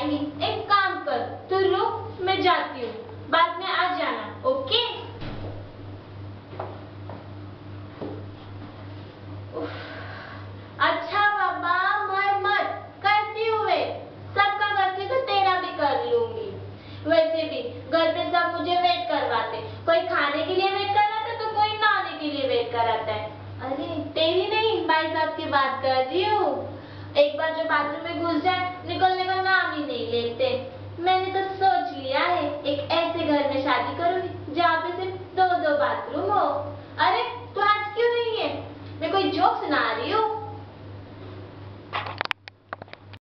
बताएंगी। एक काम कर, तू रुक, मैं जाती हूँ, बाद में आ जाना, ओके? अच्छा बाबा, मर मत, करती हूँ वे, सबका करती तो तेरा भी कर लूंगी। वैसे भी घर पे सब मुझे वेट करवाते, कोई खाने के लिए वेट कराता तो कोई नहाने के लिए वेट कराता है। अरे तेरी नहीं, भाई साहब की बात कर रही हूँ। एक बार जो बाथरूम में घुस जाए, निकलने का नाम ही नहीं लेते।